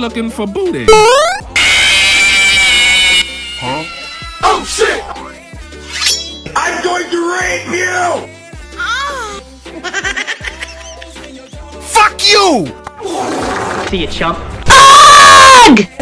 looking for booty. Huh? Oh shit! I'm going to rape you! Fuck you! See you, chump. Ugh!